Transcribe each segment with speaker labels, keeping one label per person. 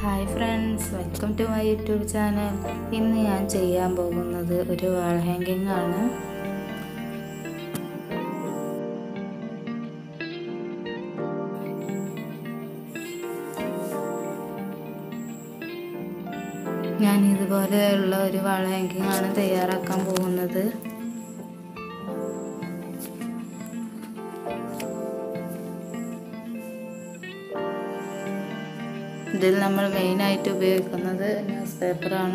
Speaker 1: Hi friends, welcome to my YouTube channel. ഇന്ന് ഞാൻ ചെയ്യാൻ പോകുന്നത് ഒരു വാൾ ഹാങ്കിങ് ആണ്. ഞാൻ ഇതുപോലെയുള്ള ഒരു വാൾ ഹാങ്കിങ് ആണ് തയ്യാറാക്കാൻ പോകുന്നത്. ഇതിൽ നമ്മൾ മെയിനായിട്ട് ഉപയോഗിക്കുന്നത് ന്യൂസ് പേപ്പറാണ്.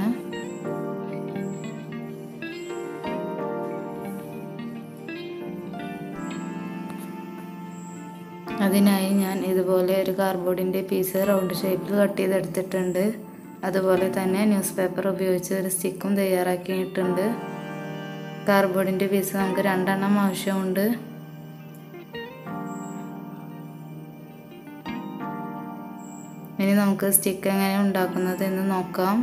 Speaker 1: അതിനായി ഞാൻ ഇതുപോലെ ഒരു കാർഡ്ബോർഡിൻ്റെ പീസ് റൗണ്ട് ഷേപ്പിൽ കട്ട് ചെയ്തെടുത്തിട്ടുണ്ട്. അതുപോലെ തന്നെ ന്യൂസ് പേപ്പർ ഉപയോഗിച്ച് ഒരു സ്റ്റിക്കും തയ്യാറാക്കിയിട്ടുണ്ട്. കാർഡ്ബോർഡിൻ്റെ പീസ് നമുക്ക് 2 എണ്ണം ആവശ്യമുണ്ട്. ഇനി നമുക്ക് സ്റ്റിക്ക് എങ്ങനെ ഉണ്ടാക്കുന്നത് എന്ന് നോക്കാം.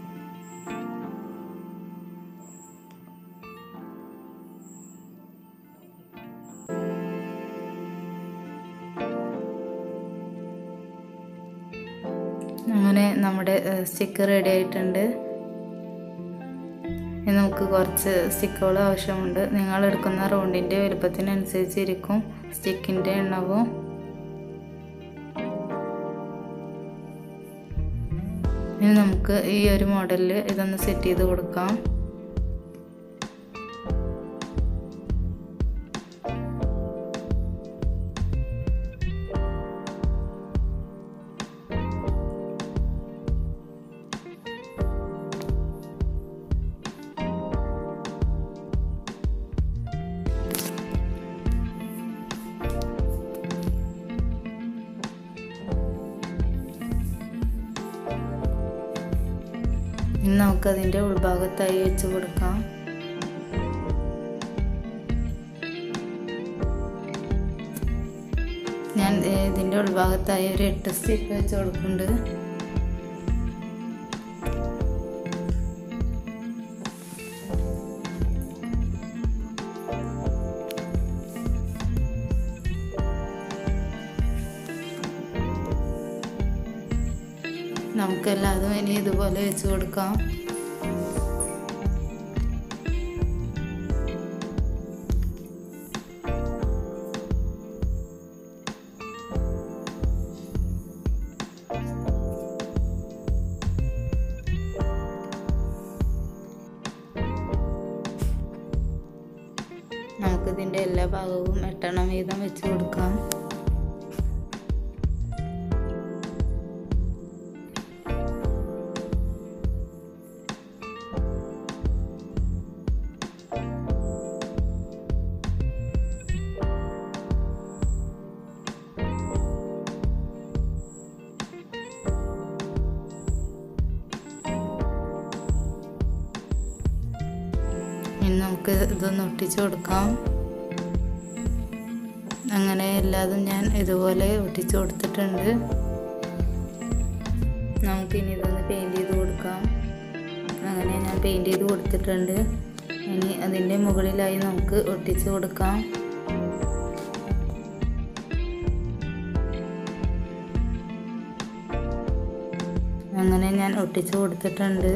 Speaker 1: അങ്ങനെ നമ്മുടെ സ്റ്റിക്ക് റെഡി ആയിട്ടുണ്ട്. ഇനി നമുക്ക് കുറച്ച് സ്റ്റിക്കുകൾ ആവശ്യമുണ്ട്. നിങ്ങൾ എടുക്കുന്ന റൗണ്ടിൻ്റെ വലുപ്പത്തിനനുസരിച്ചിരിക്കും സ്റ്റിക്കിൻ്റെ എണ്ണവും. ഇനി നമുക്ക് ഈ ഒരു മോഡലിൽ ഇതൊന്ന് സെറ്റ് ചെയ്ത് കൊടുക്കാം. ഇനി നമുക്കതിൻ്റെ ഉൾഭാഗത്തായി വെച്ച് കൊടുക്കാം. ഞാൻ ഇതിൻ്റെ ഉൾഭാഗത്തായി ഒരു 8 സ്റ്റിക്ക് വെച്ച് കൊടുക്കുന്നുണ്ട്. നമുക്കെല്ലാതും ഇനി ഇതുപോലെ വെച്ച് കൊടുക്കാം. നമുക്കിതിൻ്റെ എല്ലാ ഭാഗവും 8 എണ്ണം വീതം വെച്ച് കൊടുക്കാം. ഇനി നമുക്ക് ഇതൊന്ന് ഒട്ടിച്ചു കൊടുക്കാം. അങ്ങനെ എല്ലാതും ഞാൻ ഇതുപോലെ ഒട്ടിച്ചു കൊടുത്തിട്ടുണ്ട്. നമുക്കിനി ഇതൊന്ന് പെയിൻറ്റ് ചെയ്ത് കൊടുക്കാം. അങ്ങനെ ഞാൻ പെയിൻറ്റ് ചെയ്ത് കൊടുത്തിട്ടുണ്ട്. ഇനി അതിൻ്റെ മുകളിലായി നമുക്ക് ഒട്ടിച്ചു കൊടുക്കാം. അങ്ങനെ ഞാൻ ഒട്ടിച്ചു കൊടുത്തിട്ടുണ്ട്.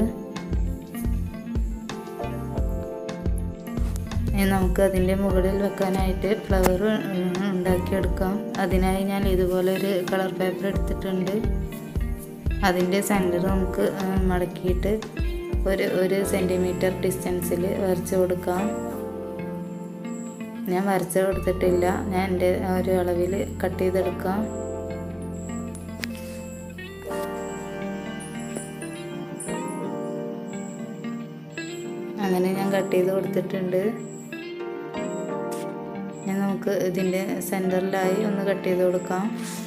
Speaker 1: നമുക്ക് അതിൻ്റെ മുകളിൽ വെക്കാനായിട്ട് ഫ്ലവർ ഉണ്ടാക്കിയെടുക്കാം. അതിനായി ഞാൻ ഇതുപോലെ ഒരു കളർ പേപ്പർ എടുത്തിട്ടുണ്ട്. അതിൻ്റെ സെൻറ്റർ നമുക്ക് മടക്കിയിട്ട് ഒരു സെൻറ്റിമീറ്റർ ഡിസ്റ്റൻസിൽ വരച്ച് കൊടുക്കാം. ഞാൻ വരച്ച് കൊടുത്തിട്ടില്ല, ഞാൻ എൻ്റെ ഒരു അളവിൽ കട്ട് ചെയ്തെടുക്കാം. അങ്ങനെ ഞാൻ കട്ട് ചെയ്ത് കൊടുത്തിട്ടുണ്ട്. നമുക്ക് ഇതിൻ്റെ സെൻറ്ററിലായി ഒന്ന് കട്ട് ചെയ്ത് കൊടുക്കാം.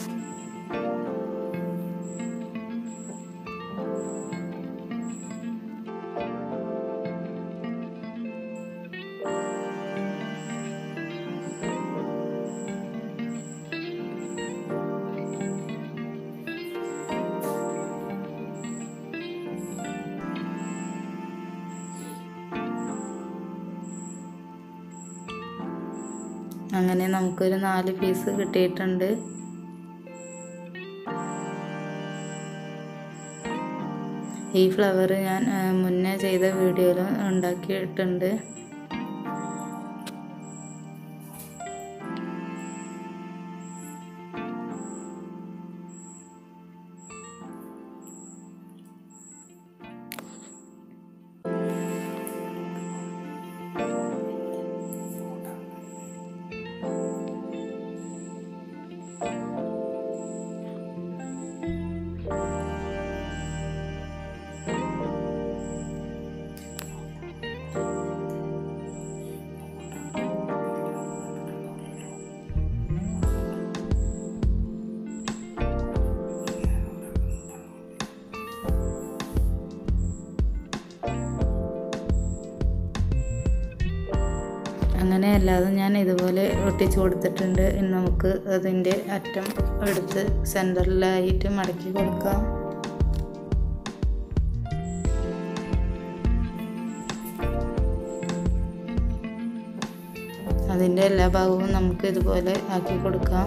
Speaker 1: അങ്ങനെ നമുക്കൊരു 4 പീസ് കിട്ടിയിട്ടുണ്ട്. ഈ ഫ്ലവർ ഞാൻ മുന്നേ ചെയ്ത വീഡിയോയിൽ ഉണ്ടാക്കിയിട്ടുണ്ട്. അങ്ങനെ അല്ലാതെ ഞാൻ ഇതുപോലെ ഒട്ടിച്ചു കൊടുത്തിട്ടുണ്ട്. ഇനി നമുക്ക് അതിൻ്റെ അറ്റം എടുത്ത് സെൻറ്ററിലായിട്ട് മടക്കി കൊടുക്കാം. അതിൻ്റെ എല്ലാ ഭാഗവും നമുക്ക് ഇതുപോലെ ആക്കി കൊടുക്കാം.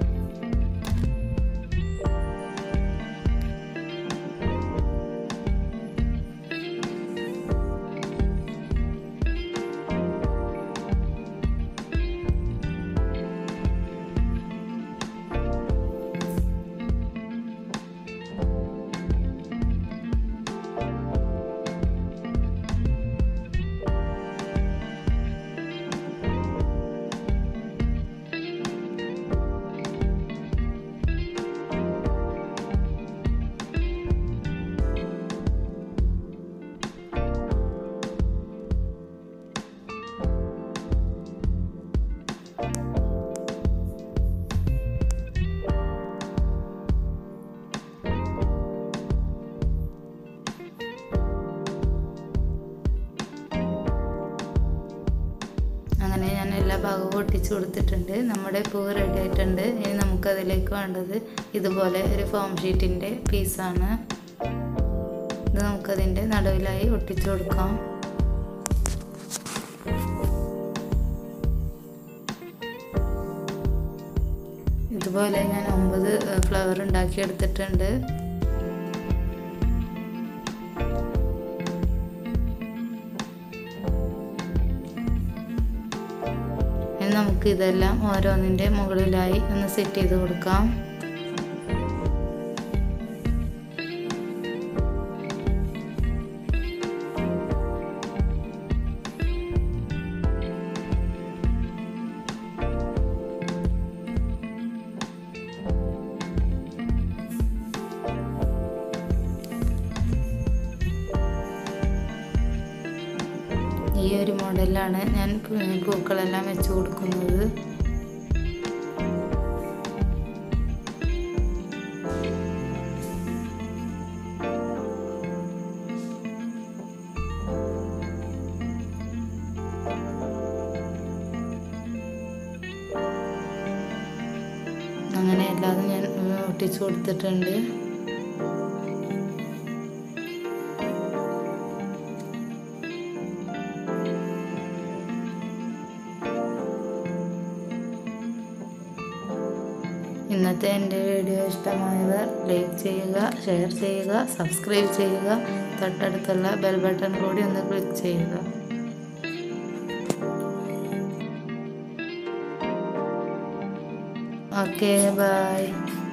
Speaker 1: അങ്ങനെ ഞാൻ എല്ലാ ഭാഗവും ഒട്ടിച്ചു കൊടുത്തിട്ടുണ്ട്. നമ്മുടെ പൂവ് റെഡി ആയിട്ടുണ്ട്. ഇനി നമുക്കതിലേക്ക് വേണ്ടത് ഇതുപോലെ ഒരു ഫോം ഷീറ്റിൻ്റെ പീസാണ്. ഇത് നമുക്കതിൻ്റെ നടുവിലായി ഒട്ടിച്ചു കൊടുക്കാം. ഇതുപോലെ ഞാൻ 9 ഫ്ലവർ ഉണ്ടാക്കിയെടുത്തിട്ടുണ്ട്. നമുക്ക് ഇതെല്ലാം ഓരോന്നിൻ്റെ മുകളിലായി ഒന്ന് സെറ്റ് ചെയ്ത് കൊടുക്കാം. ഈ ഒരു മോഡലിലാണ് ഞാൻ പൂക്കളെല്ലാം വെച്ച് കൊടുക്കുന്നത്. അങ്ങനെ എല്ലാതും ഞാൻ ഒട്ടിച്ചു കൊടുത്തിട്ടുണ്ട്. ഇന്നത്തെ എൻ്റെ വീഡിയോ ഇഷ്ടമായവർ ലൈക്ക് ചെയ്യുക, ഷെയർ ചെയ്യുക, സബ്സ്ക്രൈബ് ചെയ്യുക. തൊട്ടടുത്തുള്ള ബെൽ ബട്ടൺ കൂടി ഒന്ന് ക്ലിക്ക് ചെയ്യുക. Okay, by.